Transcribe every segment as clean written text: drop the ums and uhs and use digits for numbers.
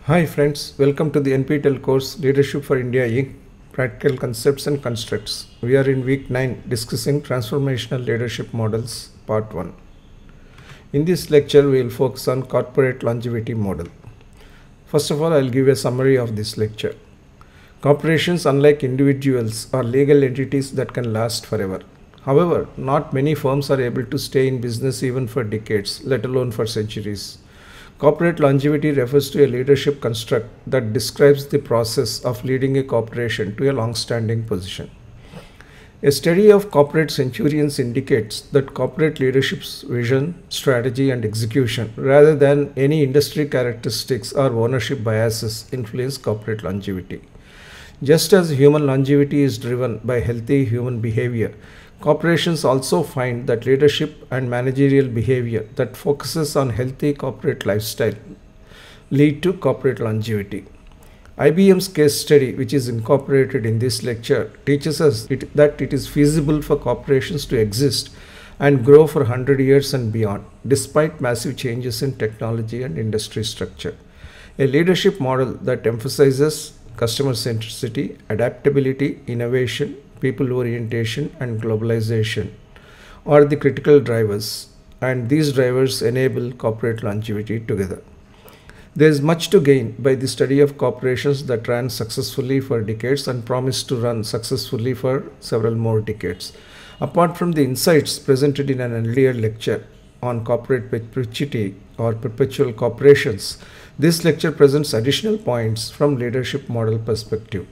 Hi friends, welcome to the NPTEL course Leadership for India Inc. Practical Concepts and Constructs. We are in week 9 discussing transformational leadership models part 1. In this lecture we will focus on corporate longevity model. First of all, I will give a summary of this lecture. Corporations, unlike individuals, are legal entities that can last forever. However, not many firms are able to stay in business even for decades, let alone for centuries. Corporate longevity refers to a leadership construct that describes the process of leading a corporation to a long-standing position. A study of corporate centurions indicates that corporate leadership's vision, strategy, and execution, rather than any industry characteristics or ownership biases, influence corporate longevity. Just as human longevity is driven by healthy human behavior, corporations also find that leadership and managerial behavior that focuses on healthy corporate lifestyle lead to corporate longevity. IBM's case study, which is incorporated in this lecture, teaches us that it is feasible for corporations to exist and grow for 100 years and beyond, despite massive changes in technology and industry structure. A leadership model that emphasizes customer centricity, adaptability, innovation, people orientation, and globalization are the critical drivers, and these drivers enable corporate longevity together. There is much to gain by the study of corporations that ran successfully for decades and promise to run successfully for several more decades. Apart from the insights presented in an earlier lecture on corporate perpetuity or perpetual corporations, this lecture presents additional points from leadership model perspective.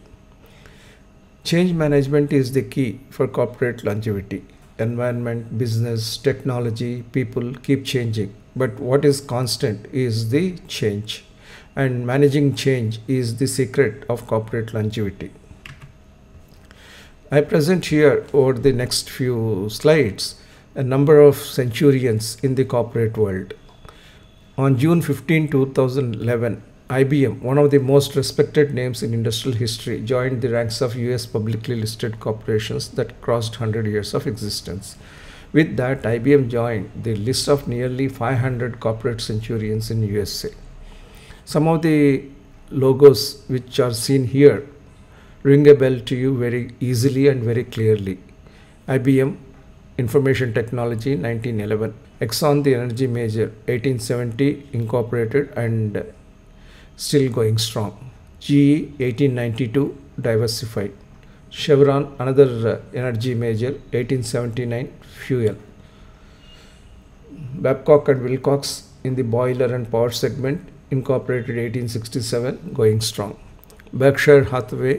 Change management is the key for corporate longevity. Environment, business, technology, people keep changing, but what is constant is the change, and managing change is the secret of corporate longevity. I present here over the next few slides a number of centurions in the corporate world. On June 15, 2011, IBM, one of the most respected names in industrial history, joined the ranks of US publicly listed corporations that crossed 100 years of existence. With that, IBM joined the list of nearly 500 corporate centurions in USA. Some of the logos which are seen here ring a bell to you very easily and very clearly. IBM, Information Technology, 1911. Exxon, the energy major, 1870, incorporated and still going strong. GE, 1892, diversified. Chevron, another energy major, 1879, fuel. Babcock and Wilcox in the boiler and power segment, incorporated 1867, going strong. Berkshire Hathaway,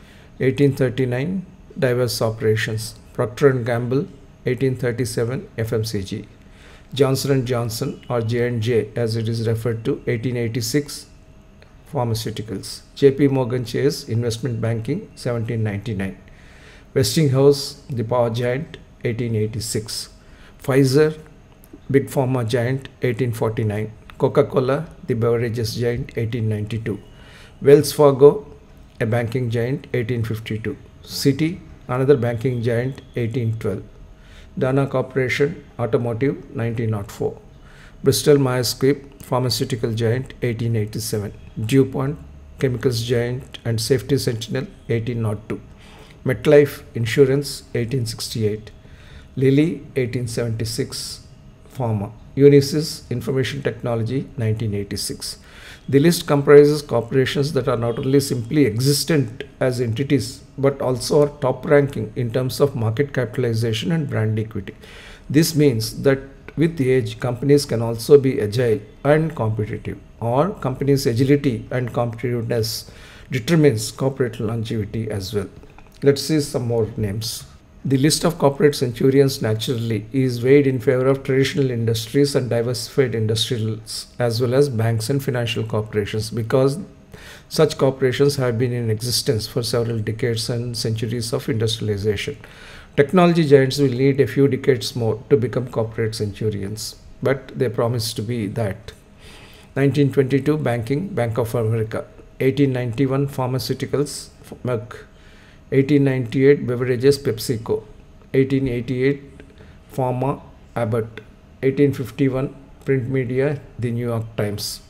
1839, diverse operations. Procter & Gamble, 1837, FMCG. Johnson & Johnson, or J&J as it is referred to, 1886, pharmaceuticals. JP Morgan Chase, investment banking, 1799. Westinghouse, the power giant, 1886. Pfizer, big pharma giant, 1849. Coca-Cola, the beverages giant, 1892. Wells Fargo, a banking giant, 1852. Citi, another banking giant, 1812. Dana Corporation, automotive, 1904. Bristol Myers Squibb, pharmaceutical giant, 1887. DuPont, chemicals giant and safety sentinel, 1802. MetLife Insurance, 1868. Lilly, 1876. Pharma. Unisys Information Technology, 1986. The list comprises corporations that are not only simply existent as entities but also are top ranking in terms of market capitalization and brand equity. This means that with age, companies can also be agile and competitive, or companies' agility and competitiveness determines corporate longevity as well. Let's see some more names. The list of corporate centurions naturally is weighed in favor of traditional industries and diversified industrials as well as banks and financial corporations, because such corporations have been in existence for several decades and centuries of industrialization. Technology giants will need a few decades more to become corporate centurions, but they promise to be that. 1922 banking, Bank of America. 1891 pharmaceuticals, Merck. 1898 beverages, PepsiCo. 1888 pharma, Abbott. 1851 print media, the New York Times.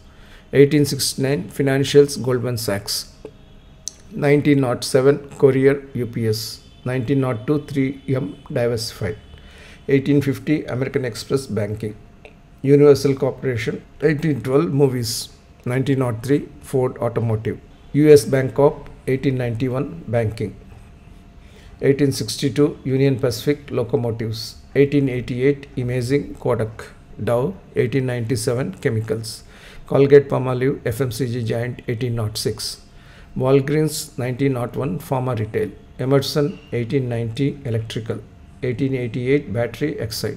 1869 Financials Goldman Sachs. 1907 Courier UPS. 1902 3M Diversified. 1850 American Express Banking. Universal Corporation. 1812 Movies. 1903 Ford Automotive. US Bank Corp. 1891 Banking. 1862 Union Pacific Locomotives. 1888 Imaging Kodak. Dow. 1897 Chemicals. Colgate-Palmolive FMCG giant. 1806. Walgreens 1901 Pharma Retail. Emerson 1890 Electrical. 1888 Battery Exide.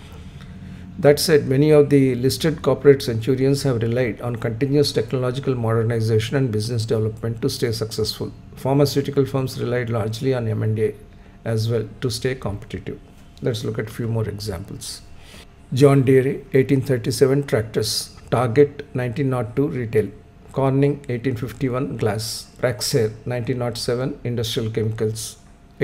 That said, many of the listed corporate centurions have relied on continuous technological modernization and business development to stay successful. Pharmaceutical firms relied largely on M&A as well to stay competitive. Let's look at a few more examples. John Deere 1837 Tractors. Target 1902 Retail. Corning 1851 Glass. Praxair 1907 Industrial Chemicals.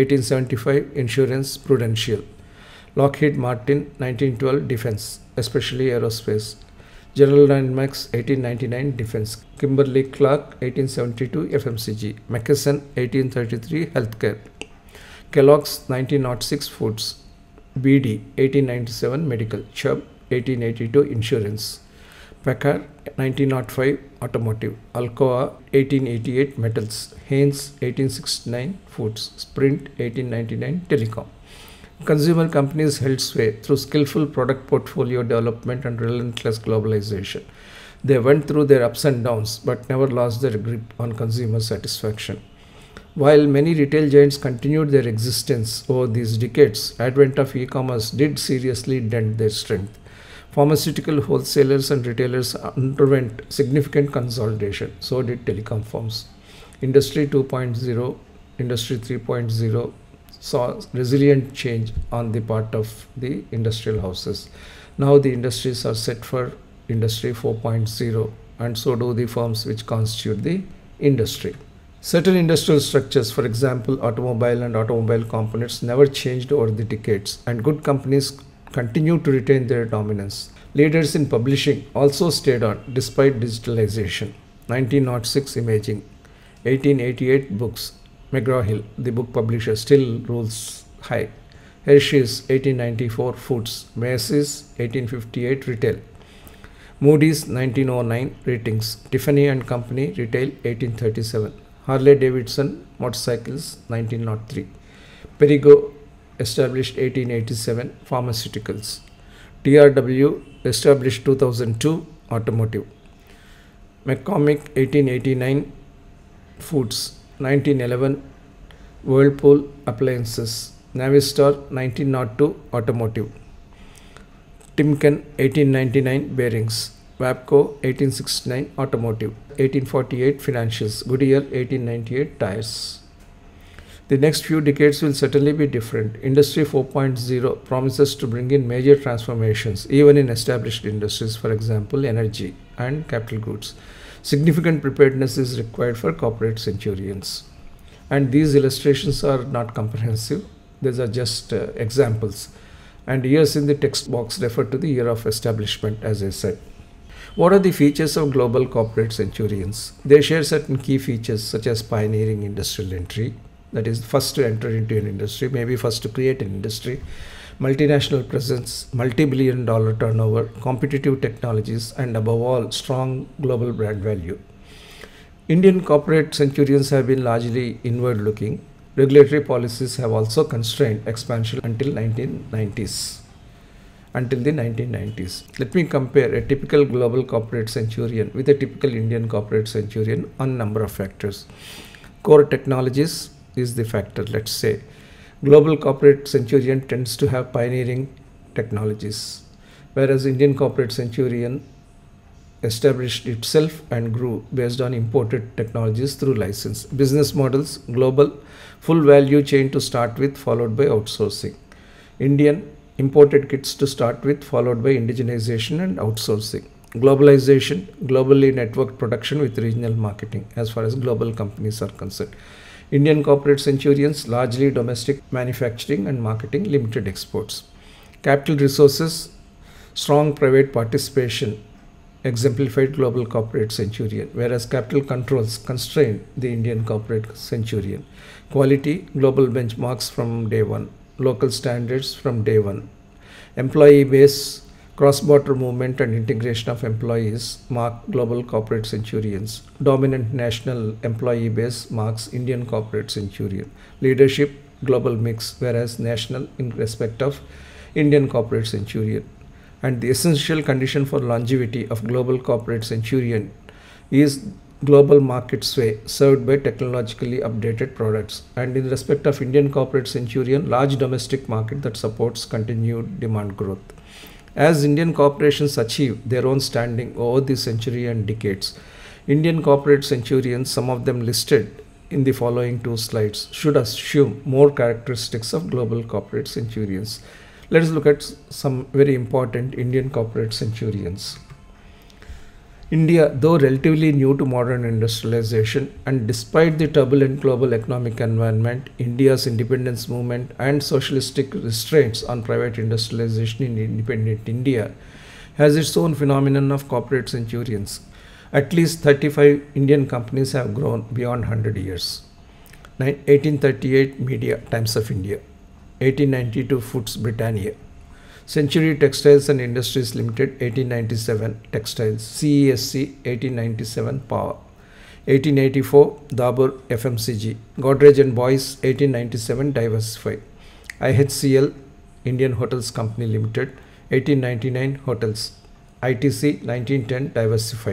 1875 Insurance Prudential. Lockheed Martin 1912 Defense, especially aerospace. General Dynamics 1899 Defense. Kimberly Clark 1872 FMCG. McKesson 1833 Healthcare. Kellogg's 1906 Foods. BD 1897 Medical. Chubb 1882 Insurance. Packard 1905 Automotive. Alcoa 1888 Metals. Haynes 1869 Foods. Sprint 1899 Telecom. Consumer companies held sway through skillful product portfolio development and relentless globalization. They went through their ups and downs but never lost their grip on consumer satisfaction. While many retail giants continued their existence over these decades, advent of e-commerce did seriously dent their strength. Pharmaceutical wholesalers and retailers underwent significant consolidation. So did telecom firms. Industry 2.0, Industry 3.0 saw resilient change on the part of the industrial houses. Now the industries are set for Industry 4.0, and so do the firms which constitute the industry. Certain industrial structures, for example automobile and automobile components, never changed over the decades, and good companies continue to retain their dominance. Leaders in publishing also stayed on despite digitalization. 1906 Imaging. 1888 Books. McGraw-Hill, the book publisher, still rules high. Hershey's 1894 Foods. Macy's 1858 Retail. Moody's 1909 Ratings. Tiffany and Company Retail 1837. Harley-Davidson Motorcycles 1903. Perigo established 1887 Pharmaceuticals. TRW established 2002 Automotive. McCormick 1889 Foods. 1911 Whirlpool Appliances. Navistar 1902 Automotive. Timken 1899 Bearings. Wabco 1869 Automotive. 1848 Financials. Goodyear 1898 Tires. The next few decades will certainly be different. Industry 4.0 promises to bring in major transformations even in established industries, for example energy and capital goods. Significant preparedness is required for corporate centurions. And these illustrations are not comprehensive. These are just examples. And years in the text box refer to the year of establishment, as I said. What are the features of global corporate centurions? They share certain key features such as pioneering industrial entry, that is first to enter into an industry, maybe first to create an industry, multinational presence, multi-billion dollar turnover, competitive technologies, and above all, strong global brand value. Indian corporate centurions have been largely inward-looking. Regulatory policies have also constrained expansion until the 1990s. Let me compare a typical global corporate centurion with a typical Indian corporate centurion on a number of factors. Core technologies is the factor, let's say. Global corporate centurion tends to have pioneering technologies, whereas Indian corporate centurion established itself and grew based on imported technologies through license. Business models, global, full value chain to start with, followed by outsourcing. Indian, imported kits to start with, followed by indigenization and outsourcing. Globalization, globally networked production with regional marketing as far as global companies are concerned. Indian corporate centurions, largely domestic manufacturing and marketing, limited exports. Capital resources, strong private participation exemplified global corporate centurion, whereas capital controls constrained the Indian corporate centurion. Quality, global benchmarks from day one, local standards from day one. Employee base, cross-border movement and integration of employees mark global corporate centurions. Dominant national employee base marks Indian corporate centurion. Leadership, global mix, whereas national in respect of Indian corporate centurion. And the essential condition for longevity of global corporate centurion is global market sway served by technologically updated products, and in respect of Indian corporate centurion, large domestic market that supports continued demand growth. As Indian corporations achieve their own standing over the century and decades, Indian corporate centurions, some of them listed in the following two slides, should assume more characteristics of global corporate centurions. Let us look at some very important Indian corporate centurions. India, though relatively new to modern industrialization, and despite the turbulent global economic environment, India's independence movement and socialistic restraints on private industrialization in independent India has its own phenomenon of corporate centurions. At least 35 Indian companies have grown beyond 100 years. 1838 Media, Times of India. 1892 Foods, Britannia. Century Textiles and Industries Limited, 1897 Textiles. CESC, 1897 Power. 1884 Dabur FMCG. Godrej and Boyce, 1897 Diversify. IHCL, Indian Hotels Company Limited, 1899 Hotels. ITC, 1910 Diversify.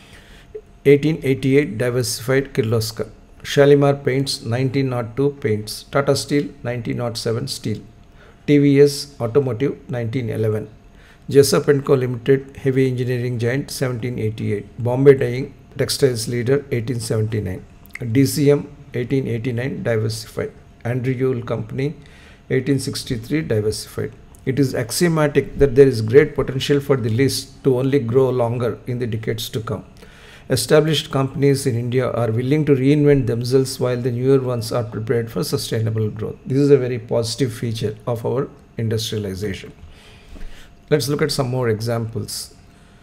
1888 Diversified Kirloskar. Shalimar Paints, 1902 Paints. Tata Steel, 1907 Steel. TVS Automotive, 1911. Jessup & Co Limited, Heavy Engineering Giant, 1788. Bombay Dyeing Textiles Leader, 1879. DCM, 1889 Diversified. Andrew Yule Company, 1863 Diversified. It is axiomatic that there is great potential for the list to only grow longer in the decades to come. Established companies in India are willing to reinvent themselves while the newer ones are prepared for sustainable growth. This is a very positive feature of our industrialization. Let's look at some more examples.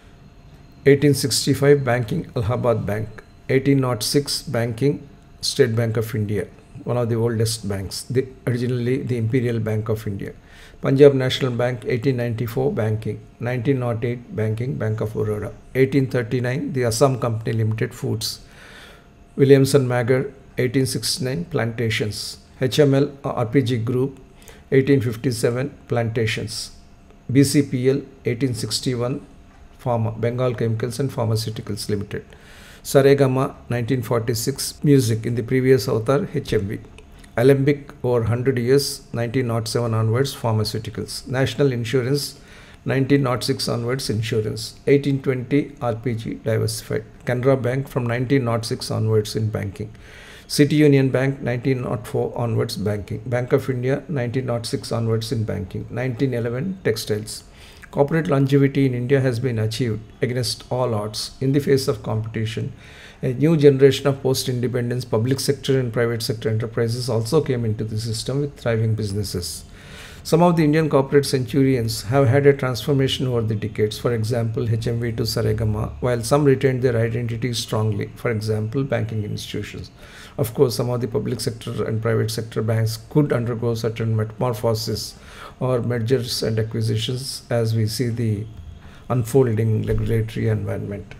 1865 Banking, Allahabad Bank. 1806 Banking, State Bank of India, one of the oldest banks, originally the Imperial Bank of India. Punjab National Bank, 1894 Banking. 1908 Banking, Bank of Baroda. 1839 the Assam Company Limited Foods. Williamson Magger, 1869 Plantations. HML RPG Group, 1857 Plantations. BCPL, 1861 Pharma, Bengal Chemicals and Pharmaceuticals Limited. Saregama, 1946 Music, in the previous avatar HMV. Alembic, over 100 years, 1907 onwards Pharmaceuticals. National Insurance, 1906 onwards Insurance. 1820 RPG Diversified. Canara Bank from 1906 onwards in banking. City Union Bank, 1904 onwards Banking. Bank of India, 1906 onwards in banking. 1911 Textiles. Corporate longevity in India has been achieved against all odds in the face of competition. A new generation of post-independence public sector and private sector enterprises also came into the system with thriving businesses. Some of the Indian corporate centurions have had a transformation over the decades, for example HMV to Saregama, while some retained their identity strongly, for example banking institutions. Of course, some of the public sector and private sector banks could undergo certain metamorphosis or mergers and acquisitions as we see the unfolding regulatory environment.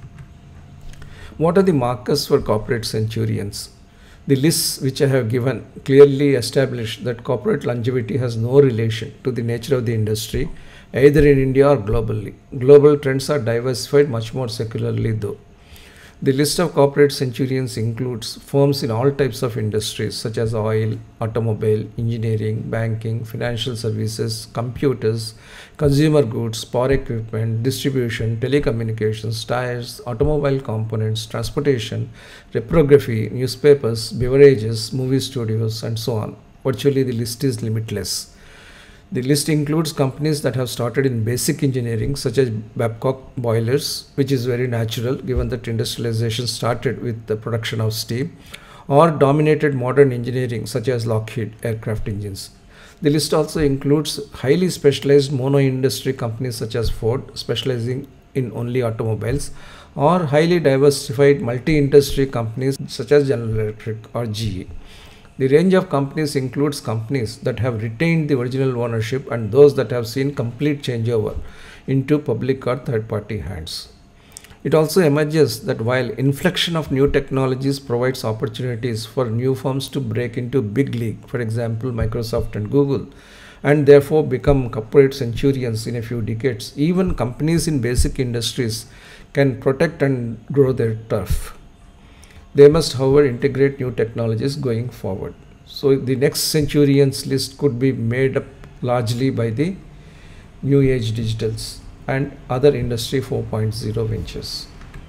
What are the markers for corporate centurions? The lists which I have given clearly establish that corporate longevity has no relation to the nature of the industry, either in India or globally. Global trends are diversified much more secularly though. The list of corporate centurions includes firms in all types of industries such as oil, automobile, engineering, banking, financial services, computers, consumer goods, power equipment, distribution, telecommunications, tires, automobile components, transportation, reprography, newspapers, beverages, movie studios, and so on. Virtually the list is limitless. The list includes companies that have started in basic engineering such as Babcock boilers, which is very natural given that industrialization started with the production of steam, or dominated modern engineering such as Lockheed aircraft engines. The list also includes highly specialized mono-industry companies such as Ford, specializing in only automobiles, or highly diversified multi-industry companies such as General Electric or GE. The range of companies includes companies that have retained the original ownership and those that have seen complete changeover into public or third-party hands. It also emerges that while inflection of new technologies provides opportunities for new firms to break into big league, for example Microsoft and Google, and therefore become corporate centurions in a few decades, even companies in basic industries can protect and grow their turf. They must, however, integrate new technologies going forward. So the next centurions list could be made up largely by the new age digitals and other industry 4.0 ventures.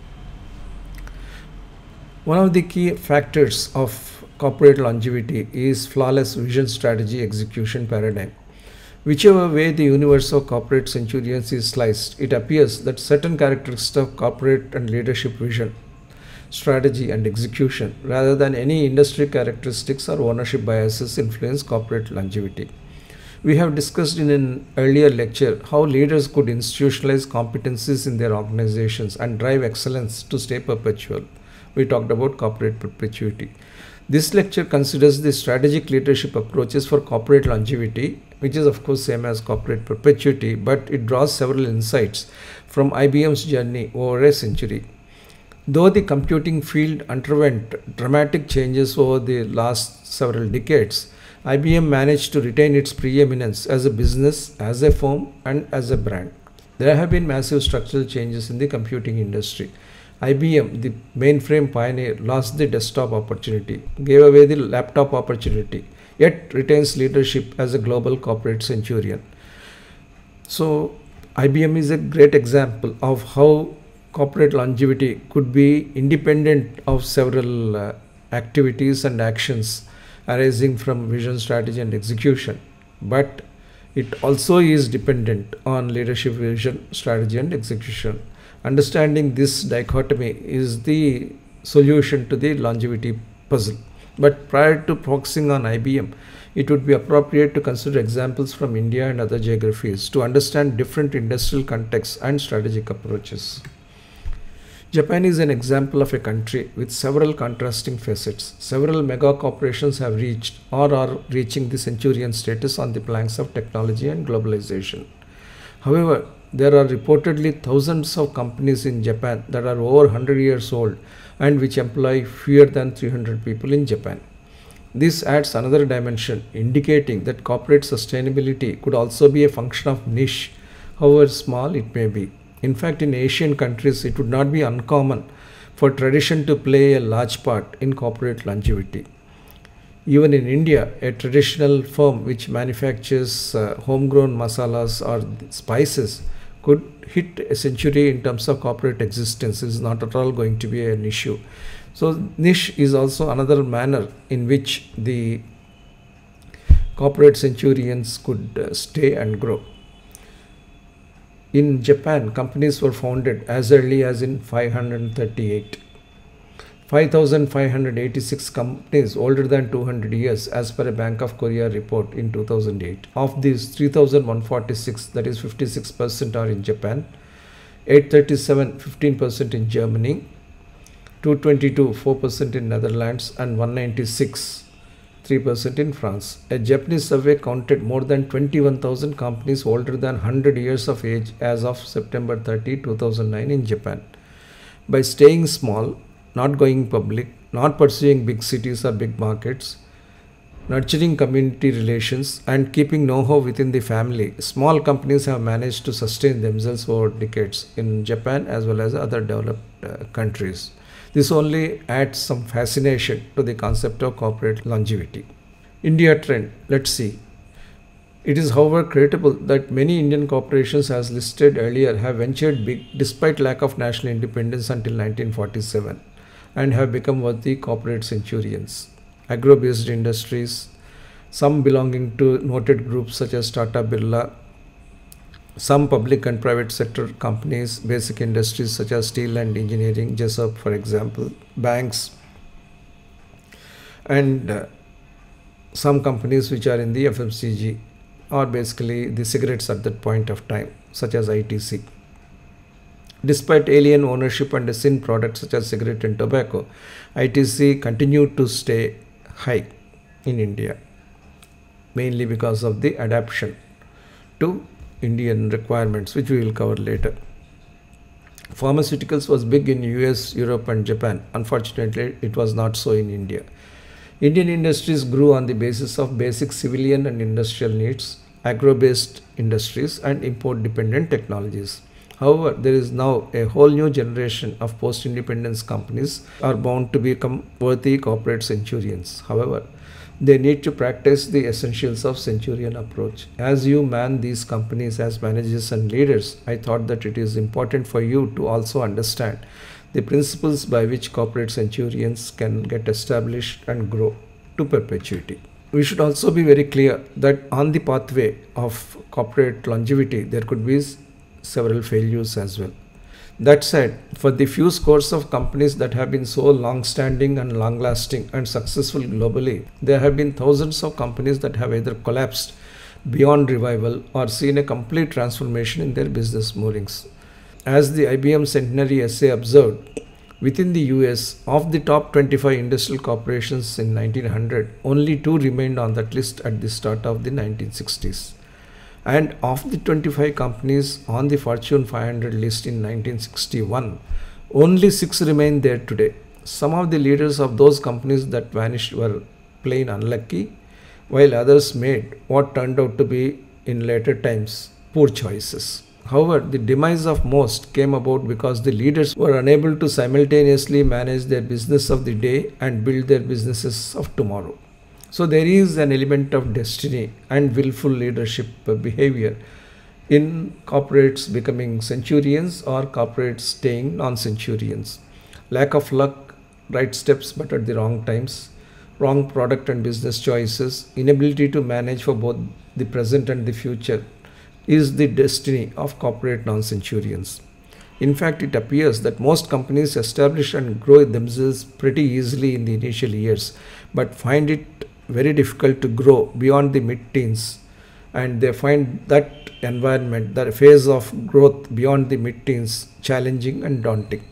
One of the key factors of corporate longevity is flawless vision strategy execution paradigm. Whichever way the universe of corporate centurions is sliced, it appears that certain characteristics of corporate and leadership vision, strategy and execution rather than any industry characteristics or ownership biases influence corporate longevity. We have discussed in an earlier lecture how leaders could institutionalize competencies in their organizations and drive excellence to stay perpetual. We talked about corporate perpetuity. This lecture considers the strategic leadership approaches for corporate longevity, which is of course same as corporate perpetuity, but it draws several insights from IBM's journey over a century. Though the computing field underwent dramatic changes over the last several decades, IBM managed to retain its preeminence as a business, as a firm, and as a brand. There have been massive structural changes in the computing industry. IBM, the mainframe pioneer, lost the desktop opportunity, gave away the laptop opportunity, yet retains leadership as a global corporate centurion. So, IBM is a great example of how corporate longevity could be independent of several activities and actions arising from vision, strategy and execution, but it also is dependent on leadership, vision, strategy and execution. Understanding this dichotomy is the solution to the longevity puzzle. But prior to focusing on IBM, it would be appropriate to consider examples from India and other geographies to understand different industrial contexts and strategic approaches. Japan is an example of a country with several contrasting facets. Several mega corporations have reached or are reaching the centurion status on the planks of technology and globalization. However, there are reportedly thousands of companies in Japan that are over 100 years old and which employ fewer than 300 people in Japan. This adds another dimension, indicating that corporate sustainability could also be a function of niche, however small it may be. In fact, in Asian countries, it would not be uncommon for tradition to play a large part in corporate longevity. Even in India, a traditional firm which manufactures homegrown masalas or spices could hit a century in terms of corporate existence. It is not at all going to be an issue. So niche is also another manner in which the corporate centurions could stay and grow. In Japan, companies were founded as early as in 538. 5,586 companies older than 200 years as per a Bank of Korea report in 2008. Of these, 3,146, that is 56%, are in Japan, 837, 15% in Germany, 222, 4% in Netherlands, and 196, 3% in France. A Japanese survey counted more than 21,000 companies older than 100 years of age as of September 30, 2009 in Japan. By staying small, not going public, not pursuing big cities or big markets, nurturing community relations and keeping know-how within the family, small companies have managed to sustain themselves over decades in Japan as well as other developed countries. This only adds some fascination to the concept of corporate longevity. India trend, let's see. It is however creditable that many Indian corporations, as listed earlier, have ventured big despite lack of national independence until 1947 and have become worthy corporate centurions. Agro-based industries, some belonging to noted groups such as Tata Birla, some public and private sector companies, basic industries such as steel and engineering, JSOP for example, banks, and some companies which are in the FMCG or basically the cigarettes at that point of time, such as ITC. Despite alien ownership and sin products such as cigarette and tobacco, ITC continued to stay high in India, mainly because of the adaptation to Indian requirements, which we will cover later. Pharmaceuticals was big in US, Europe and Japan. Unfortunately, it was not so in India. Indian industries grew on the basis of basic civilian and industrial needs, agro-based industries and import-dependent technologies. However, there is now a whole new generation of post-independence companies are bound to become worthy corporate centurions. However, they need to practice the essentials of centurion approach. As you man these companies as managers and leaders, I thought that it is important for you to also understand the principles by which corporate centurions can get established and grow to perpetuity. We should also be very clear that on the pathway of corporate longevity, there could be several failures as well. That said, for the few scores of companies that have been so long-standing and long-lasting and successful globally, there have been thousands of companies that have either collapsed beyond revival or seen a complete transformation in their business moorings. As the IBM Centenary Essay observed, within the US, of the top 25 industrial corporations in 1900, only 2 remained on that list at the start of the 1960s. And of the 25 companies on the Fortune 500 list in 1961, only 6 remain there today. Some of the leaders of those companies that vanished were plain unlucky, while others made what turned out to be, in later times, poor choices. However, the demise of most came about because the leaders were unable to simultaneously manage their business of the day and build their businesses of tomorrow. So there is an element of destiny and willful leadership behavior in corporates becoming centurions or corporates staying non-centurions. Lack of luck, right steps but at the wrong times, wrong product and business choices, inability to manage for both the present and the future is the destiny of corporate non-centurions. In fact, it appears that most companies establish and grow themselves pretty easily in the initial years, but find it very difficult to grow beyond the mid-teens, and they find that environment, that phase of growth beyond the mid-teens, challenging and daunting.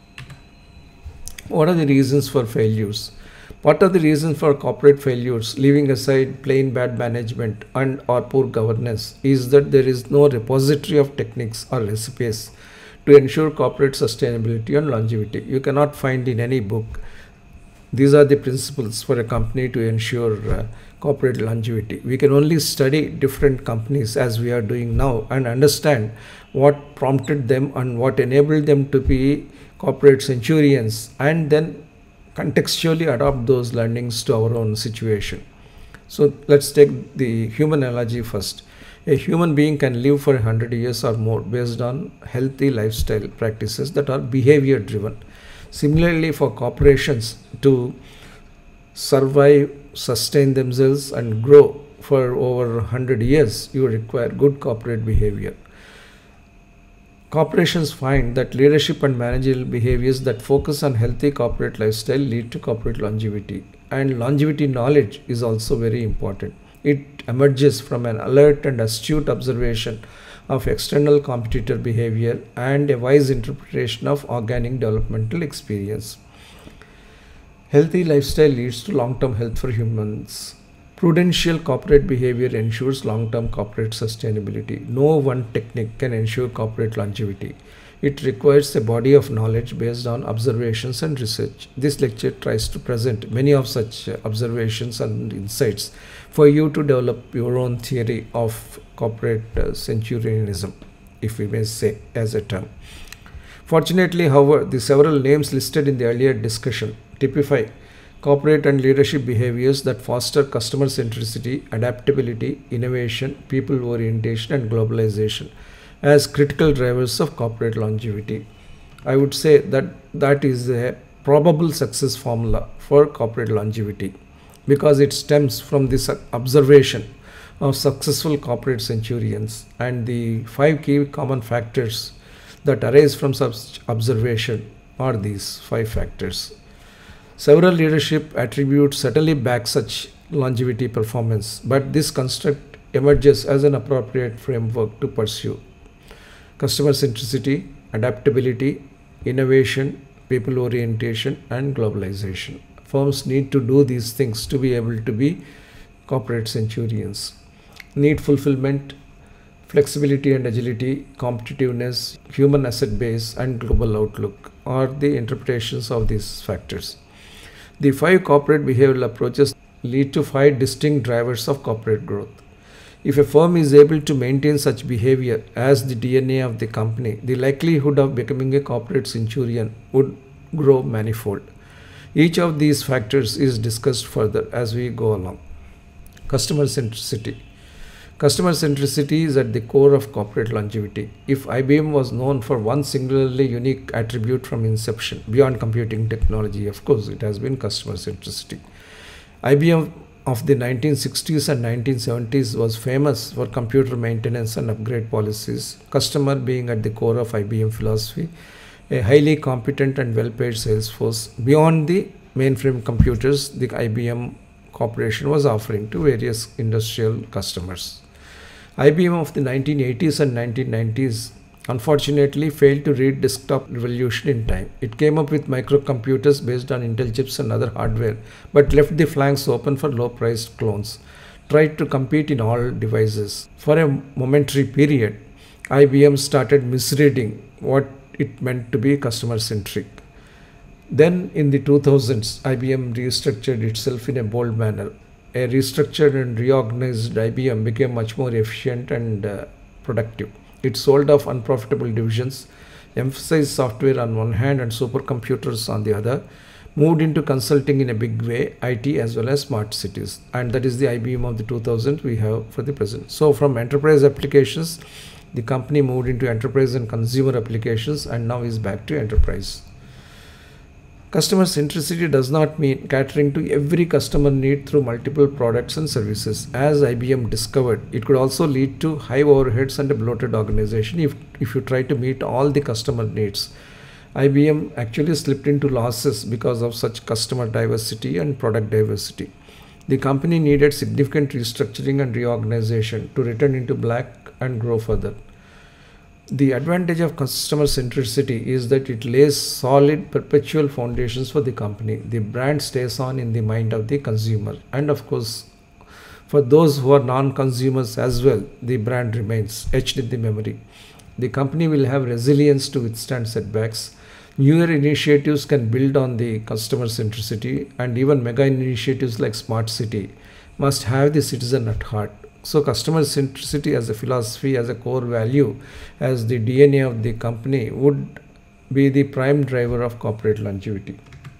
What are the reasons for failures? What are the reasons for corporate failures, leaving aside plain bad management and or poor governance, is that there is no repository of techniques or recipes to ensure corporate sustainability and longevity. You cannot find in any book. These are the principles for a company to ensure corporate longevity. We can only study different companies as we are doing now and understand what prompted them and what enabled them to be corporate centurions, and then contextually adopt those learnings to our own situation. So let's take the human analogy first. A human being can live for 100 years or more based on healthy lifestyle practices that are behavior driven. Similarly, for corporations to survive, sustain themselves and grow for over 100 years, you require good corporate behavior. Corporations find that leadership and managerial behaviors that focus on healthy corporate lifestyle lead to corporate longevity. And longevity knowledge is also very important. It emerges from an alert and astute observation of external competitor behavior and a wise interpretation of organic developmental experience. Healthy lifestyle leads to long-term health for humans. Prudential corporate behavior ensures long-term corporate sustainability. No one technique can ensure corporate longevity. It requires a body of knowledge based on observations and research. This lecture tries to present many of such observations and insights for you to develop your own theory of corporate centurianism, if we may say as a term. Fortunately, however, the several names listed in the earlier discussion typify corporate and leadership behaviors that foster customer centricity, adaptability, innovation, people orientation, and globalization as critical drivers of corporate longevity. I would say that that is a probable success formula for corporate longevity because it stems from this observation of successful corporate centurions, and the 5 key common factors that arise from such observation are these 5 factors. Several leadership attributes certainly back such longevity performance, but this construct emerges as an appropriate framework to pursue. Customer centricity, adaptability, innovation, people orientation, and globalization. Firms need to do these things to be able to be corporate centurions. Need fulfillment, flexibility and agility, competitiveness, human asset base, and global outlook are the interpretations of these factors. The five corporate behavioral approaches lead to five distinct drivers of corporate growth. If a firm is able to maintain such behavior as the DNA of the company, the likelihood of becoming a corporate centurion would grow manifold. Each of these factors is discussed further as we go along. Customer centricity. Customer centricity is at the core of corporate longevity. If IBM was known for one singularly unique attribute from inception, beyond computing technology, of course, it has been customer centricity. IBM of the 1960s and 1970s was famous for computer maintenance and upgrade policies, customer being at the core of IBM philosophy, a highly competent and well-paid sales force. Beyond the mainframe computers, the IBM corporation was offering to various industrial customers. IBM of the 1980s and 1990s unfortunately failed to read desktop revolution in time. It came up with microcomputers based on Intel chips and other hardware, but left the flanks open for low-priced clones. Tried to compete in all devices. For a momentary period, IBM started misreading what it meant to be customer-centric. Then in the 2000s, IBM restructured itself in a bold manner. A restructured and reorganized IBM became much more efficient and productive. It sold off unprofitable divisions, emphasized software on one hand and supercomputers on the other, moved into consulting in a big way, IT as well as smart cities. And that is the IBM of the 2000s we have for the present. So from enterprise applications, the company moved into enterprise and consumer applications and now is back to enterprise. Customer centricity does not mean catering to every customer need through multiple products and services. As IBM discovered, it could also lead to high overheads and a bloated organization if you try to meet all the customer needs. IBM actually slipped into losses because of such customer diversity and product diversity. The company needed significant restructuring and reorganization to return into black and grow further. The advantage of customer centricity is that it lays solid perpetual foundations for the company. The brand stays on in the mind of the consumer, and of course for those who are non-consumers as well, the brand remains etched in the memory. The company will have resilience to withstand setbacks. Newer initiatives can build on the customer centricity, and even mega initiatives like Smart City must have the citizen at heart. So customer centricity as a philosophy, as a core value, as the DNA of the company would be the prime driver of corporate longevity.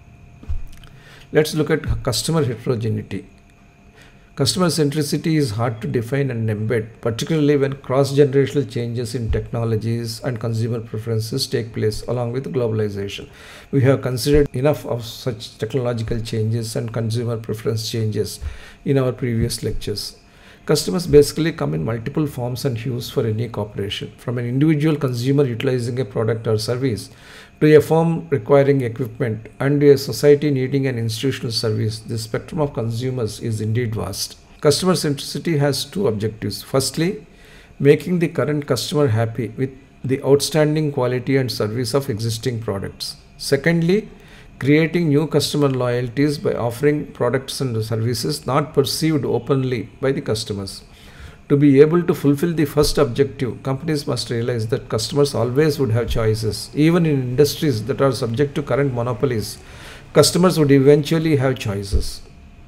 Let's look at customer heterogeneity. Customer centricity is hard to define and embed, particularly when cross-generational changes in technologies and consumer preferences take place along with globalization. We have considered enough of such technological changes and consumer preference changes in our previous lectures. Customers basically come in multiple forms and hues for any corporation, from an individual consumer utilizing a product or service to a firm requiring equipment and to a society needing an institutional service. The spectrum of consumers is indeed vast. Customer centricity has two objectives. Firstly, making the current customer happy with the outstanding quality and service of existing products. Secondly, creating new customer loyalties by offering products and services not perceived openly by the customers. To be able to fulfill the first objective, companies must realize that customers always would have choices. Even in industries that are subject to current monopolies, customers would eventually have choices.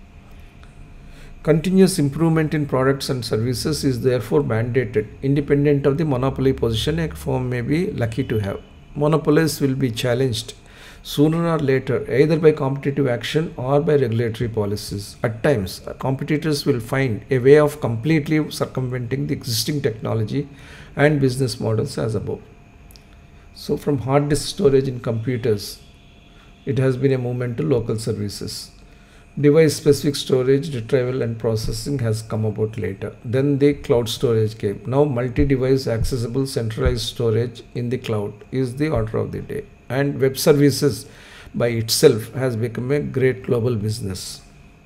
Continuous improvement in products and services is therefore mandated, independent of the monopoly position a firm may be lucky to have. Monopolies will be challenged sooner or later, either by competitive action or by regulatory policies. At times, competitors will find a way of completely circumventing the existing technology and business models as above. So from hard disk storage in computers, it has been a movement to local services. Device-specific storage, retrieval and processing has come about later. Then the cloud storage came. Now multi-device accessible centralized storage in the cloud is the order of the day. And web services by itself has become a great global business.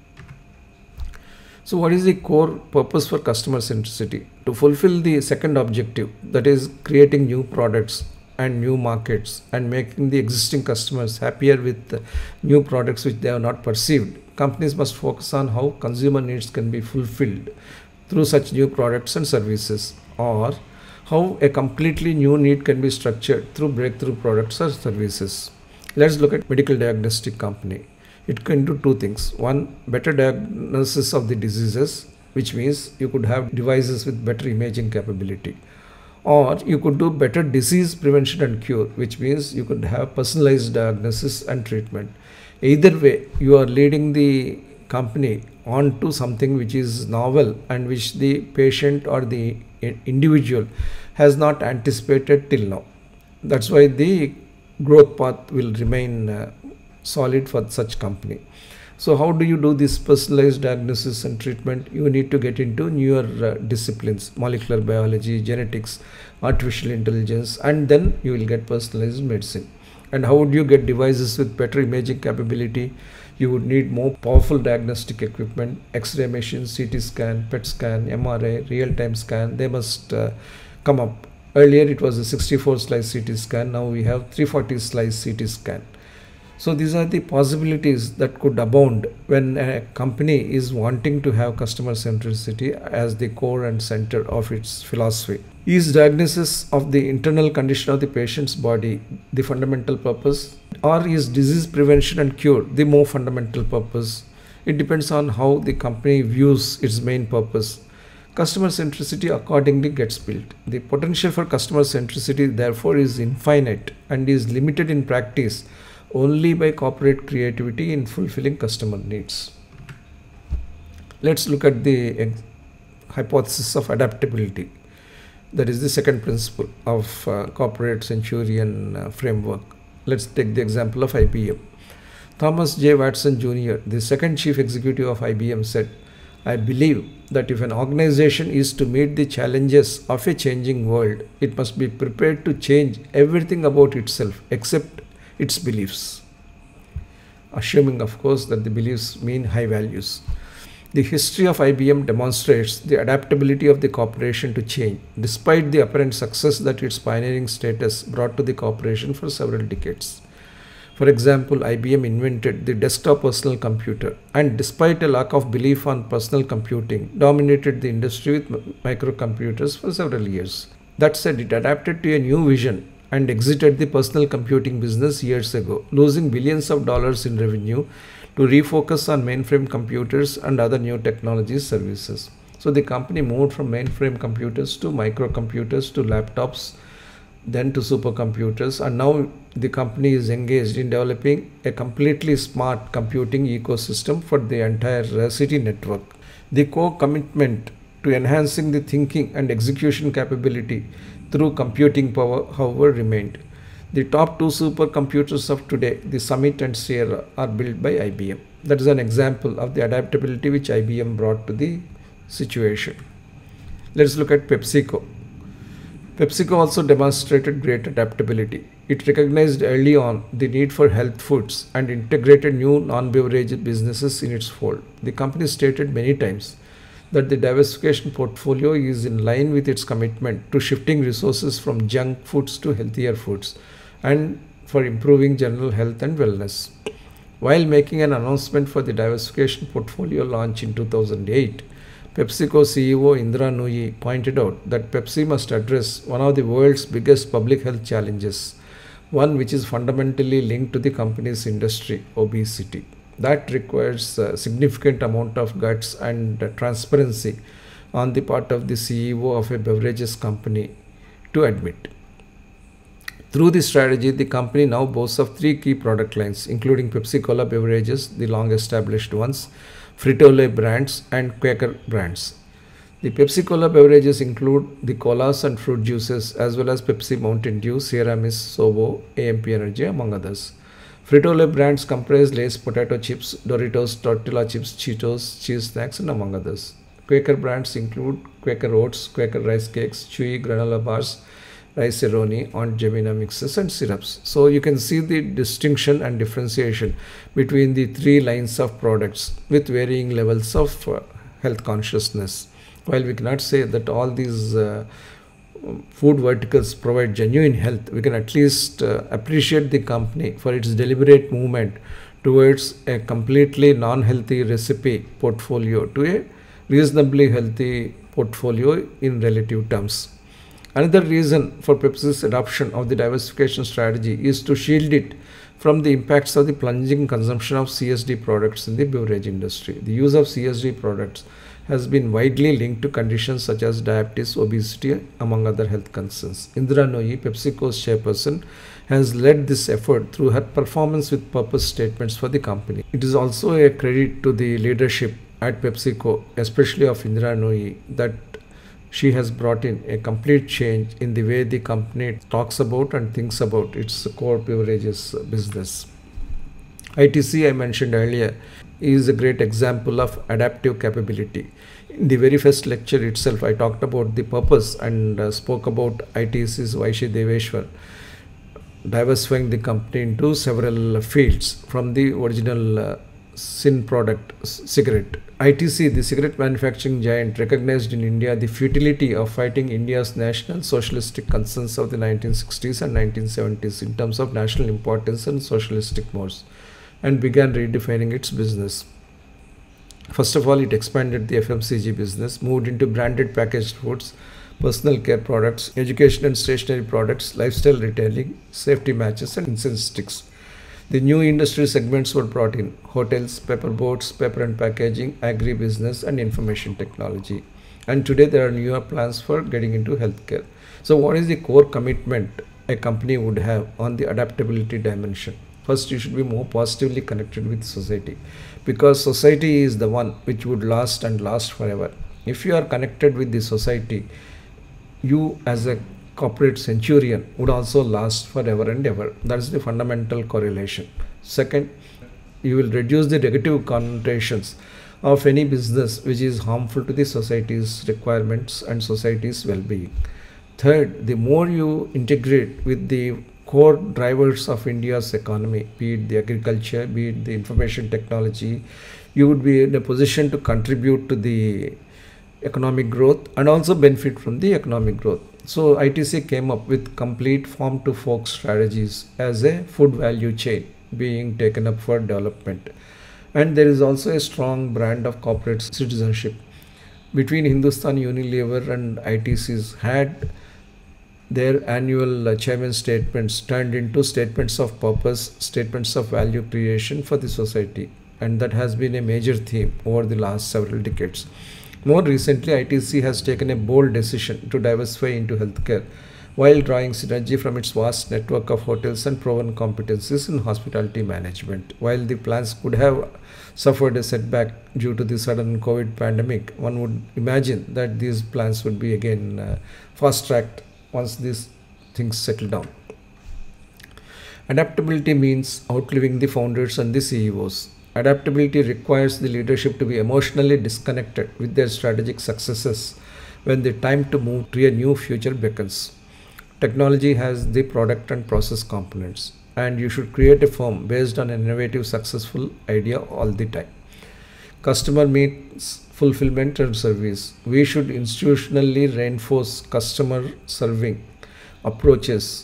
So what is the core purpose for customer centricity? To fulfill the second objective, that is creating new products and new markets and making the existing customers happier with new products which they have not perceived, companies must focus on how consumer needs can be fulfilled through such new products and services, or how a completely new need can be structured through breakthrough products or services. Let's look at medical diagnostic company. It can do two things. One, better diagnosis of the diseases, which means you could have devices with better imaging capability. Or you could do better disease prevention and cure, which means you could have personalized diagnosis and treatment. Either way, you are leading the company on to something which is novel and which the patient or the individual has not anticipated till now. That's why the growth path will remain solid for such company. So how do you do this personalized diagnosis and treatment? You need to get into newer disciplines, molecular biology, genetics, artificial intelligence, and then you will get personalized medicine. And how would you get devices with better imaging capability? You would need more powerful diagnostic equipment, X-ray machines, CT scan, PET scan, MRI, real-time scan. They must come up. Earlier it was a 64 slice CT scan. Now we have 340 slice CT scan. So these are the possibilities that could abound when a company is wanting to have customer centricity as the core and center of its philosophy. Is diagnosis of the internal condition of the patient's body the fundamental purpose, or is disease prevention and cure the more fundamental purpose? It depends on how the company views its main purpose. Customer centricity accordingly gets built. The potential for customer centricity therefore is infinite and is limited in practice only by corporate creativity in fulfilling customer needs. Let's look at the hypothesis of adaptability. That is the second principle of corporate centurion framework. Let's take the example of IBM. Thomas J. Watson Jr., the second chief executive of IBM, said, "I believe that if an organization is to meet the challenges of a changing world, it must be prepared to change everything about itself except its beliefs," assuming of course that the beliefs mean high values. The history of IBM demonstrates the adaptability of the corporation to change, despite the apparent success that its pioneering status brought to the corporation for several decades. For example, IBM invented the desktop personal computer, and despite a lack of belief on personal computing, dominated the industry with microcomputers for several years. That said, it adapted to a new vision and exited the personal computing business years ago, losing billions of dollars in revenue to refocus on mainframe computers and other new technology services. So the company moved from mainframe computers to microcomputers to laptops, then to supercomputers, and now the company is engaged in developing a completely smart computing ecosystem for the entire city network. The core commitment to enhancing the thinking and execution capability through computing power, however, remained. The top two supercomputers of today, the Summit and Sierra, are built by IBM. That is an example of the adaptability which IBM brought to the situation. Let's look at PepsiCo. PepsiCo also demonstrated great adaptability. It recognized early on the need for health foods and integrated new non-beverage businesses in its fold. The company stated many times that the diversification portfolio is in line with its commitment to shifting resources from junk foods to healthier foods and for improving general health and wellness. While making an announcement for the diversification portfolio launch in 2008, PepsiCo CEO Indra Nooyi pointed out that Pepsi must address one of the world's biggest public health challenges, one which is fundamentally linked to the company's industry, obesity. That requires a significant amount of guts and transparency on the part of the CEO of a beverages company to admit. Through this strategy, the company now boasts of three key product lines, including Pepsi Cola beverages, the long-established ones, Frito-Lay brands, and Quaker brands. The Pepsi Cola beverages include the colas and fruit juices, as well as Pepsi Mountain Dew, Sierra Mist, Sobo, AMP Energy, among others. Frito-Lay brands comprise Lay's potato chips, Doritos, tortilla chips, Cheetos, cheese snacks, and among others. Quaker brands include Quaker Oats, Quaker Rice Cakes, Chewy granola bars, Rice-A-Roni, Aunt Jemima mixes, and syrups. So you can see the distinction and differentiation between the three lines of products with varying levels of health consciousness. While we cannot say that all these food verticals provide genuine health, we can at least appreciate the company for its deliberate movement towards a completely non-healthy recipe portfolio to a reasonably healthy portfolio in relative terms. Another reason for Pepsi's adoption of the diversification strategy is to shield it from the impacts of the plunging consumption of CSD products in the beverage industry. The use of CSD products has been widely linked to conditions such as diabetes, obesity, among other health concerns. Indra Nooyi, PepsiCo's chairperson, has led this effort through her performance with purpose statements for the company. It is also a credit to the leadership at PepsiCo, especially of Indra Nooyi, that she has brought in a complete change in the way the company talks about and thinks about its core beverages business. ITC, I mentioned earlier, is a great example of adaptive capability. In the very first lecture itself, I talked about the purpose and spoke about ITC's Vaishi Deveshwar diversifying the company into several fields from the original sin product cigarette. ITC, the cigarette manufacturing giant, recognized in India the futility of fighting India's national socialistic concerns of the 1960s and 1970s in terms of national importance and socialistic modes, and began redefining its business. First of all, it expanded the FMCG business, moved into branded packaged foods, personal care products, education and stationery products, lifestyle retailing, safety matches, and incense sticks. The new industry segments were brought in: hotels, paper boats, paper and packaging, agri-business, and information technology. And today there are newer plans for getting into healthcare. So what is the core commitment a company would have on the adaptability dimension? First, you should be more positively connected with society, because society is the one which would last and last forever. If you are connected with the society, you as a corporate centurion would also last forever and ever. That is the fundamental correlation. Second, you will reduce the negative connotations of any business which is harmful to the society's requirements and society's well-being. Third, the more you integrate with the core drivers of India's economy, be it the agriculture, be it the information technology, you would be in a position to contribute to the economic growth and also benefit from the economic growth. So ITC came up with complete farm to fork strategies as a food value chain being taken up for development. And there is also a strong brand of corporate citizenship. Between Hindustan Unilever and ITC's had their annual chairman statements turned into statements of purpose, statements of value creation for the society. And that has been a major theme over the last several decades. More recently, ITC has taken a bold decision to diversify into healthcare while drawing synergy from its vast network of hotels and proven competencies in hospitality management. While the plans could have suffered a setback due to the sudden COVID pandemic, one would imagine that these plans would be again fast-tracked once these things settle down. Adaptability means outliving the founders and the CEOs. Adaptability requires the leadership to be emotionally disconnected with their strategic successes when the time to move to a new future beckons. Technology has the product and process components, and you should create a firm based on an innovative, successful idea all the time. Customer means fulfillment and service. We should institutionally reinforce customer serving approaches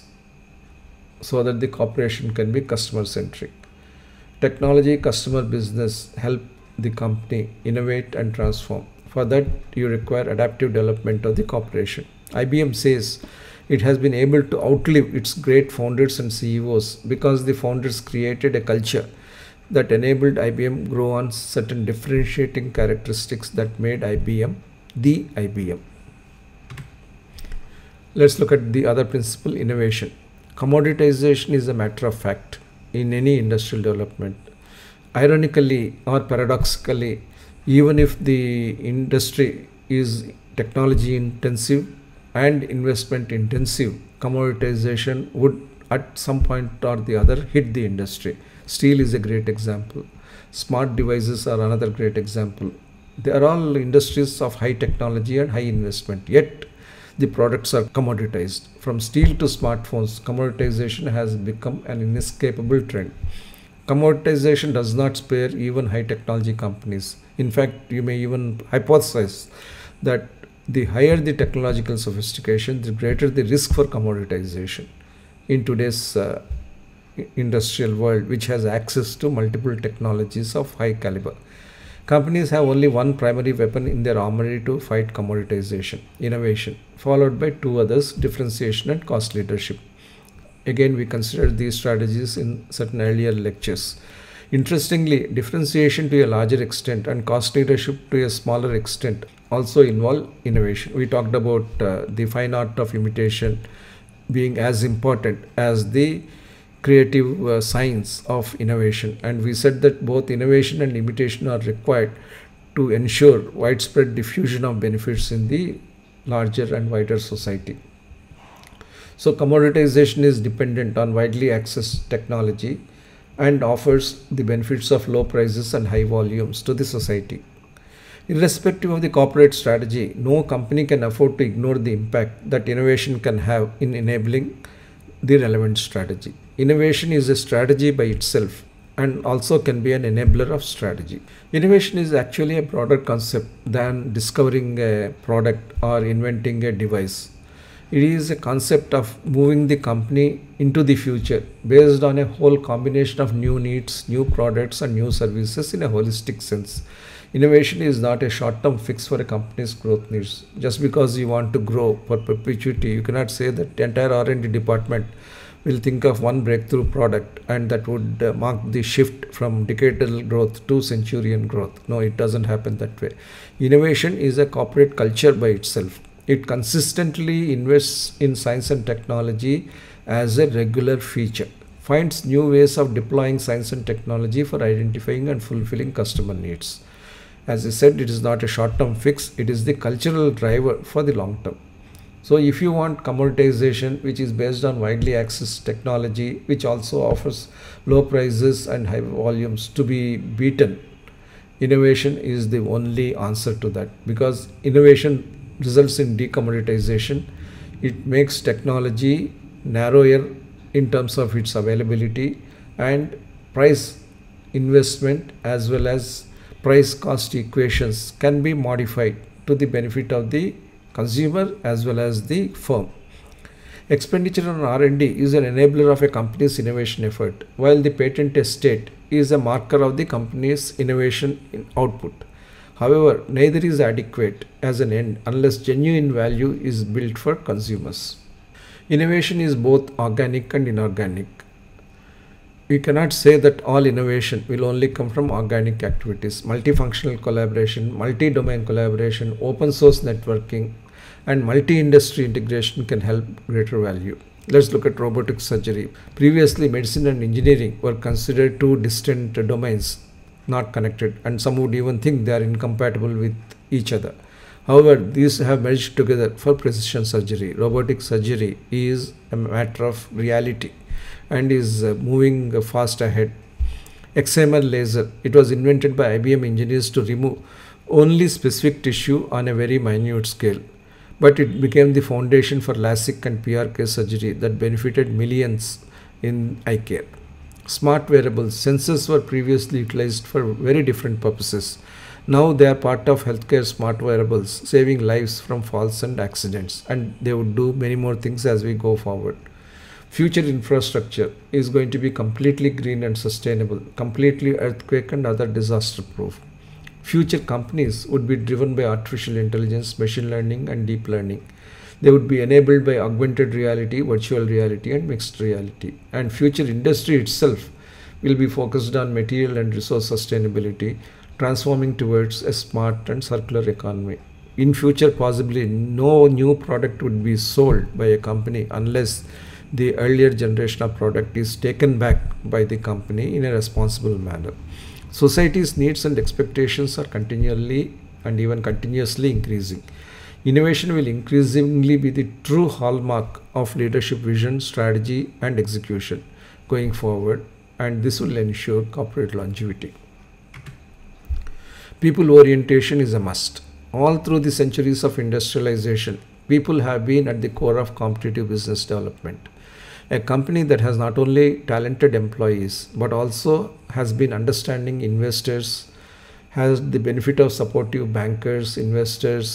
so that the corporation can be customer centric. Technology, customer, business help the company innovate and transform. For that, you require adaptive development of the corporation. IBM says it has been able to outlive its great founders and CEOs because the founders created a culture that enabled IBM grow on certain differentiating characteristics that made IBM the IBM. Let's look at the other principle, innovation. Commoditization is a matter of fact in any industrial development. Ironically or paradoxically, even if the industry is technology intensive and investment intensive, commoditization would at some point or the other hit the industry. Steel is a great example. Smart devices are another great example. They are all industries of high technology and high investment, yet the products are commoditized. From steel to smartphones, commoditization has become an inescapable trend. Commoditization does not spare even high technology companies. In fact, you may even hypothesize that The higher the technological sophistication, the greater the risk for commoditization in today's industrial world, which has access to multiple technologies of high caliber. Companies have only one primary weapon in their armory to fight commoditization: innovation, followed by two others: differentiation and cost leadership. Again, we considered these strategies in certain earlier lectures. Interestingly, differentiation to a larger extent and cost leadership to a smaller extent also involve innovation. We talked about the fine art of imitation being as important as the creative science of innovation, and we said that both innovation and imitation are required to ensure widespread diffusion of benefits in the larger and wider society. So commoditization is dependent on widely accessed technology and offers the benefits of low prices and high volumes to the society. Irrespective of the corporate strategy, no company can afford to ignore the impact that innovation can have in enabling the relevant strategy. Innovation is a strategy by itself and also can be an enabler of strategy. Innovation is actually a broader concept than discovering a product or inventing a device. It is a concept of moving the company into the future based on a whole combination of new needs, new products, and new services in a holistic sense. Innovation is not a short-term fix for a company's growth needs. Just because you want to grow for perpetuity, you cannot say that the entire R&D department will think of one breakthrough product and that would mark the shift from decadal growth to centurion growth. No, it doesn't happen that way. Innovation is a corporate culture by itself. It consistently invests in science and technology as a regular feature, finds new ways of deploying science and technology for identifying and fulfilling customer needs. As I said, it is not a short-term fix, it is the cultural driver for the long term. So if you want commoditization, which is based on widely accessed technology, which also offers low prices and high volumes, to be beaten, innovation is the only answer to that, because innovation results in decommoditization. It makes technology narrower in terms of its availability, and price investment as well as price cost equations can be modified to the benefit of the consumer as well as the firm. Expenditure on R&D is an enabler of a company's innovation effort, while the patent estate is a marker of the company's innovation output. However, neither is adequate as an end unless genuine value is built for consumers. Innovation is both organic and inorganic. We cannot say that all innovation will only come from organic activities. Multifunctional collaboration, multi-domain collaboration, open source networking, and multi-industry integration can help greater value. Let's look at robotic surgery. Previously, medicine and engineering were considered two distant domains, not connected, and some would even think they are incompatible with each other. However, these have merged together for precision surgery. Robotic surgery is a matter of reality and is moving fast ahead. XML laser, it was invented by IBM engineers to remove only specific tissue on a very minute scale, but it became the foundation for LASIK and PRK surgery that benefited millions in eye care. Smart wearables, sensors were previously utilized for very different purposes. Now they are part of healthcare smart wearables, saving lives from falls and accidents, and they would do many more things as we go forward. Future infrastructure is going to be completely green and sustainable, completely earthquake and other disaster proof. Future companies would be driven by artificial intelligence, machine learning, and deep learning. They would be enabled by augmented reality, virtual reality, and mixed reality. And future industry itself will be focused on material and resource sustainability, transforming towards a smart and circular economy. In future, possibly no new product would be sold by a company unless the earlier generation of product is taken back by the company in a responsible manner. Society's needs and expectations are continually and even continuously increasing. Innovation will increasingly be the true hallmark of leadership vision, strategy, and execution going forward, and this will ensure corporate longevity. People orientation is a must. All through the centuries of industrialization, people have been at the core of competitive business development. A company that has not only talented employees but also has been understanding investors, has the benefit of supportive bankers, investors,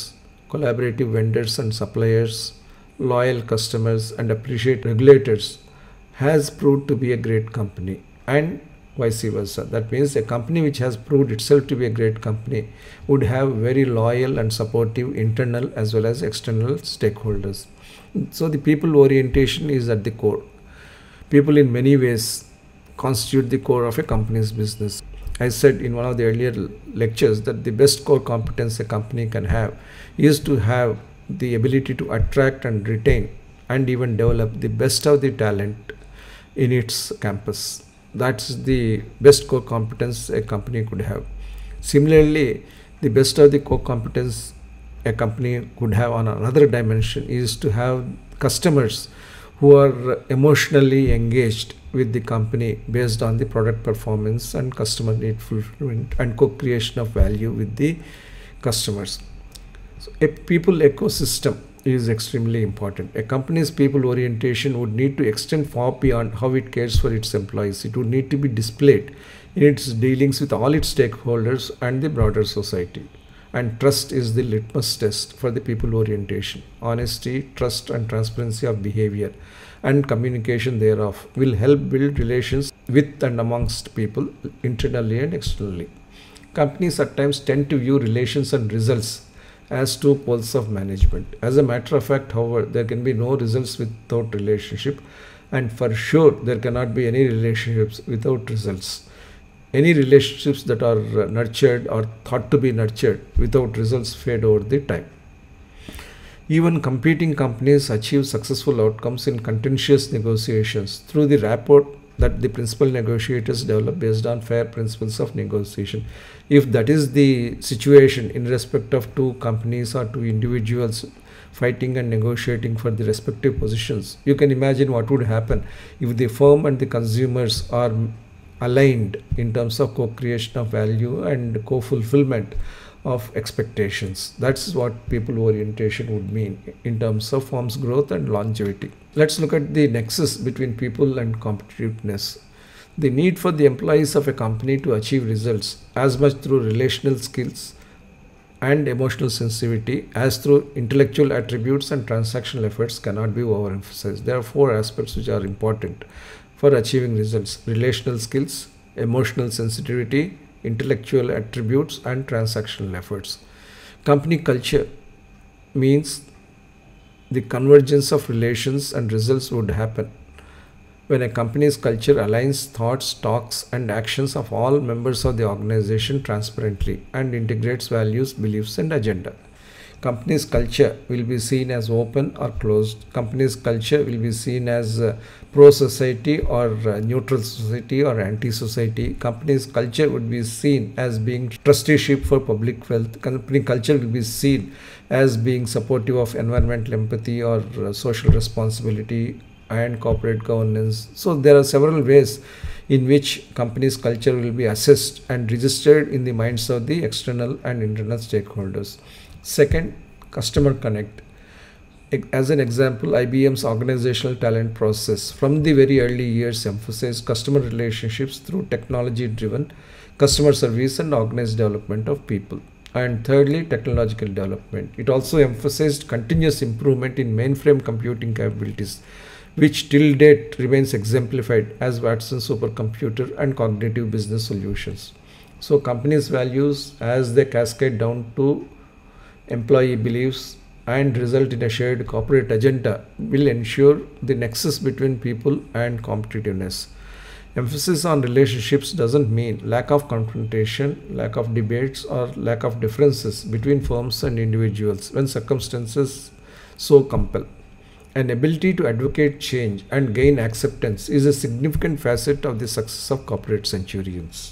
collaborative vendors and suppliers, loyal customers, and appreciate regulators has proved to be a great company, and vice versa. That means a company which has proved itself to be a great company would have very loyal and supportive internal as well as external stakeholders. So the people orientation is at the core. People in many ways constitute the core of a company's business. I said in one of the earlier lectures that the best core competence a company can have is to have the ability to attract and retain and even develop the best of the talent in its campus. That's the best core competence a company could have. Similarly, the best of the core competence a company could have on another dimension is to have customers who are emotionally engaged with the company based on the product performance and customer need fulfillment and co-creation of value with the customers. So a people ecosystem is extremely important. A company's people orientation would need to extend far beyond how it cares for its employees. It would need to be displayed in its dealings with all its stakeholders and the broader society. And trust is the litmus test for the people orientation. Honesty, trust, and transparency of behavior and communication thereof will help build relations with and amongst people internally and externally. Companies at times tend to view relations and results as two poles of management. As a matter of fact, however, there can be no results without relationship, and for sure there cannot be any relationships without results. Any relationships that are nurtured or thought to be nurtured without results fade over the time. Even competing companies achieve successful outcomes in contentious negotiations through the rapport that the principal negotiators develop based on fair principles of negotiation. If that is the situation in respect of two companies or two individuals fighting and negotiating for the respective positions, you can imagine what would happen if the firm and the consumers are aligned in terms of co-creation of value and co-fulfillment of expectations. That's what people orientation would mean in terms of firm's growth and longevity. Let's look at the nexus between people and competitiveness. The need for the employees of a company to achieve results as much through relational skills and emotional sensitivity as through intellectual attributes and transactional efforts cannot be overemphasized. There are four aspects which are important for achieving results: relational skills, emotional sensitivity, intellectual attributes, and transactional efforts. Company culture means the convergence of relations and results would happen when a company's culture aligns thoughts, talks, and actions of all members of the organization transparently and integrates values, beliefs, and agenda. Company's culture will be seen as open or closed. Company's culture will be seen as pro-society or neutral society or anti-society. Company's culture would be seen as being trusteeship for public wealth. Company culture will be seen as being supportive of environmental empathy or social responsibility and corporate governance. So there are several ways in which company's culture will be assessed and registered in the minds of the external and internal stakeholders. Second, customer connect. As an example, IBM's organizational talent process from the very early years emphasized customer relationships through technology-driven customer service and organized development of people. And thirdly, technological development. It also emphasized continuous improvement in mainframe computing capabilities, which till date remains exemplified as Watson supercomputer and cognitive business solutions. So companies' values, as they cascade down to employee beliefs and result in a shared corporate agenda, will ensure the nexus between people and competitiveness. Emphasis on relationships doesn't mean lack of confrontation, lack of debates, or lack of differences between firms and individuals when circumstances so compel. An ability to advocate change and gain acceptance is a significant facet of the success of corporate centurions.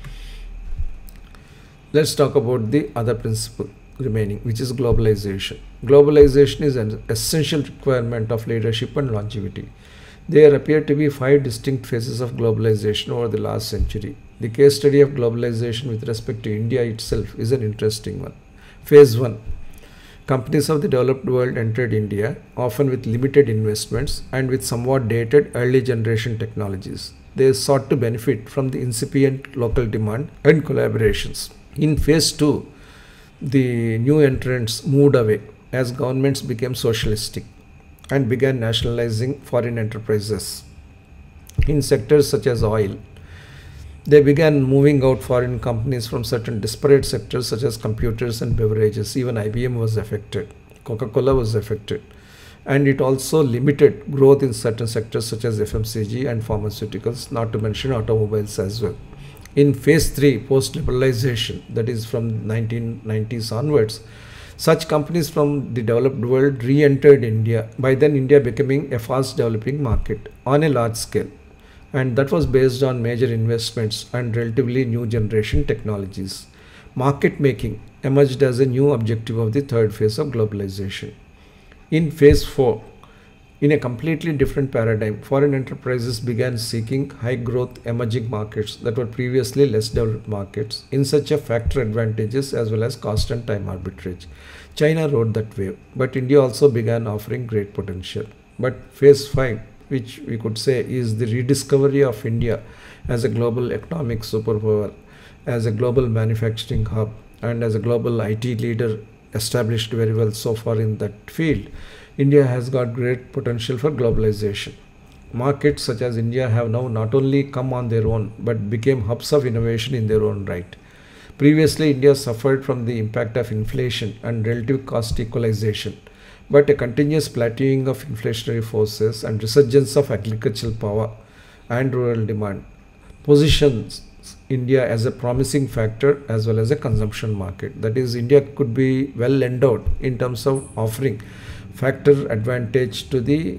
Let's talk about the other principle remaining, which is globalization. Globalization is an essential requirement of leadership and longevity. There appear to be 5 distinct phases of globalization over the last century. The case study of globalization with respect to India itself is an interesting one. Phase 1. Companies of the developed world entered India, often with limited investments and with somewhat dated early generation technologies. They sought to benefit from the incipient local demand and collaborations. In phase 2, the new entrants moved away as governments became socialistic and began nationalizing foreign enterprises. In sectors such as oil, they began moving out foreign companies from certain disparate sectors such as computers and beverages. Even IBM was affected, Coca-Cola was affected, and it also limited growth in certain sectors such as FMCG and pharmaceuticals, not to mention automobiles as well. In phase 3 post-liberalization, that is from 1990s onwards, such companies from the developed world re-entered India, by then India becoming a fast developing market on a large scale, and that was based on major investments and relatively new generation technologies. Market making emerged as a new objective of the third phase of globalization. In phase 4, in a completely different paradigm, foreign enterprises began seeking high growth emerging markets that were previously less developed markets in search of factor advantages as well as cost and time arbitrage. China rode that wave, but India also began offering great potential. But phase 5, which we could say is the rediscovery of India as a global economic superpower, as a global manufacturing hub, and as a global IT leader established very well so far in that field, India has got great potential for globalization. Markets such as India have now not only come on their own but became hubs of innovation in their own right. Previously, India suffered from the impact of inflation and relative cost equalization, but a continuous plateauing of inflationary forces and resurgence of agricultural power and rural demand positions India as a promising factor as well as a consumption market. That is, India could be well endowed in terms of offering factor advantage to the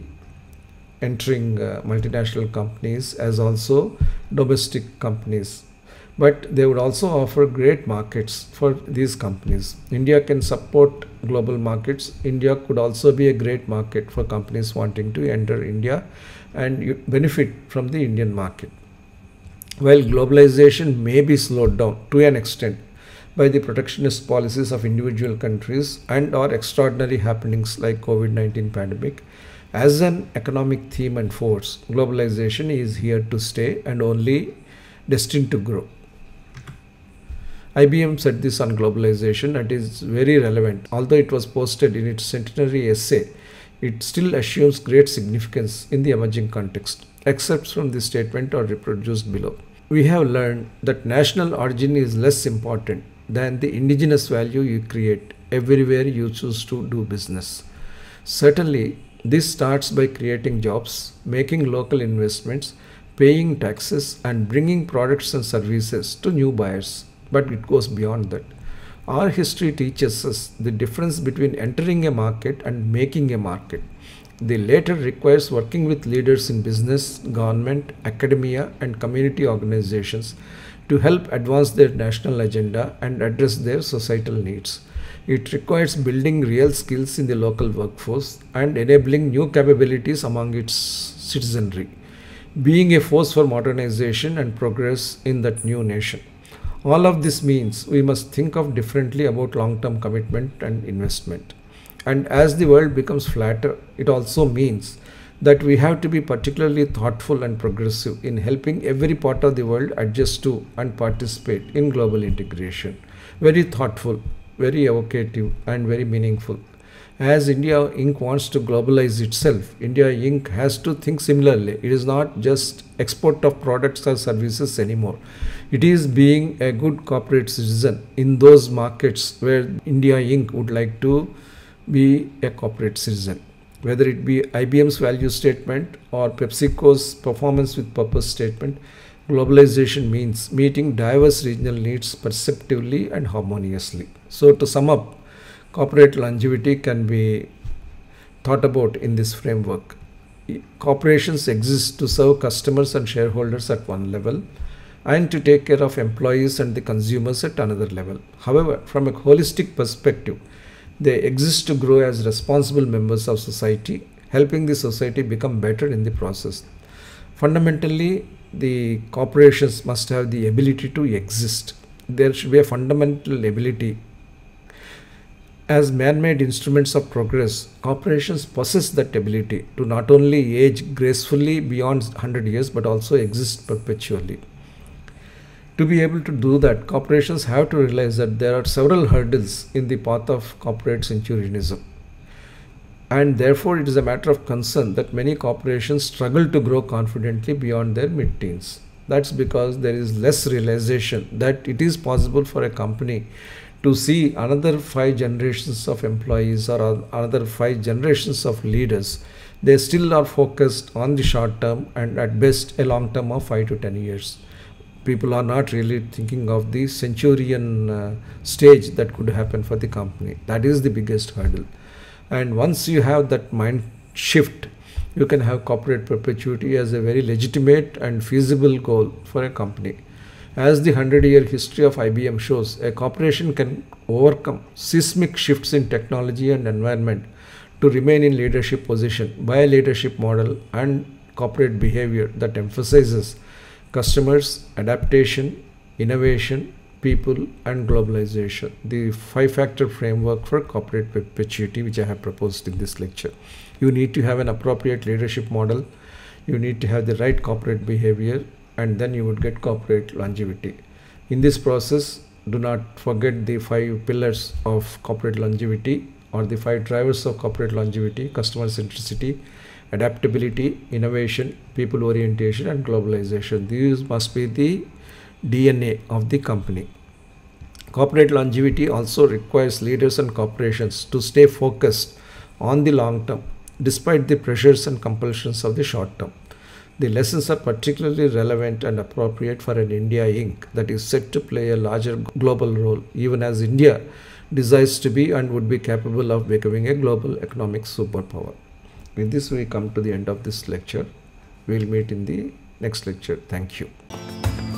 entering multinational companies as also domestic companies. But they would also offer great markets for these companies. India can support global markets. India could also be a great market for companies wanting to enter India and benefit from the Indian market. While globalization may be slowed down to an extent by the protectionist policies of individual countries and or extraordinary happenings like COVID-19 pandemic, as an economic theme and force, globalization is here to stay and only destined to grow. IBM said this on globalization and is very relevant. Although it was posted in its centenary essay, it still assumes great significance in the emerging context. Excerpts from this statement are reproduced below. We have learned that national origin is less important than the indigenous value you create everywhere you choose to do business. Certainly, this starts by creating jobs, making local investments, paying taxes, and bringing products and services to new buyers. But it goes beyond that. Our history teaches us the difference between entering a market and making a market. The latter requires working with leaders in business, government, academia, and community organizations to help advance their national agenda and address their societal needs. It requires building real skills in the local workforce and enabling new capabilities among its citizenry, being a force for modernization and progress in that new nation. All of this means we must think of differently about long-term commitment and investment. And as the world becomes flatter, it also means that we have to be particularly thoughtful and progressive in helping every part of the world adjust to and participate in global integration. Very thoughtful, very evocative, and very meaningful. As India Inc. wants to globalize itself, India Inc. has to think similarly. It is not just export of products or services anymore. It is being a good corporate citizen in those markets where India Inc. would like to be a corporate citizen. Whether it be IBM's value statement or PepsiCo's performance with purpose statement, globalization means meeting diverse regional needs perceptively and harmoniously. So to sum up, corporate longevity can be thought about in this framework. Corporations exist to serve customers and shareholders at one level and to take care of employees and the consumers at another level. However, from a holistic perspective, they exist to grow as responsible members of society, helping the society become better in the process. Fundamentally, the corporations must have the ability to exist. There should be a fundamental ability. As man-made instruments of progress, corporations possess that ability to not only age gracefully beyond 100 years but also exist perpetually. To be able to do that, corporations have to realize that there are several hurdles in the path of corporate centurianism. And therefore, it is a matter of concern that many corporations struggle to grow confidently beyond their mid-teens. That's because there is less realization that it is possible for a company to see another 5 generations of employees or another 5 generations of leaders. They still are focused on the short term and at best a long term of 5 to 10 years. People are not really thinking of the centurion stage that could happen for the company. That is the biggest hurdle. And once you have that mind shift, you can have corporate perpetuity as a very legitimate and feasible goal for a company. As the 100-year history of IBM shows, a corporation can overcome seismic shifts in technology and environment to remain in leadership position by a leadership model and corporate behavior that emphasizes customers, adaptation, innovation, people, and globalization. The 5-factor framework for corporate perpetuity, which I have proposed in this lecture. You need to have an appropriate leadership model, you need to have the right corporate behavior, and then you would get corporate longevity. In this process, do not forget the 5 pillars of corporate longevity, or the 5 drivers of corporate longevity: customer centricity, adaptability, innovation, people orientation, and globalization. These must be the DNA of the company. Corporate longevity also requires leaders and corporations to stay focused on the long term despite the pressures and compulsions of the short term. The lessons are particularly relevant and appropriate for an India Inc. that is set to play a larger global role, even as India desires to be and would be capable of becoming a global economic superpower. With this, we come to the end of this lecture. We will meet in the next lecture. Thank you.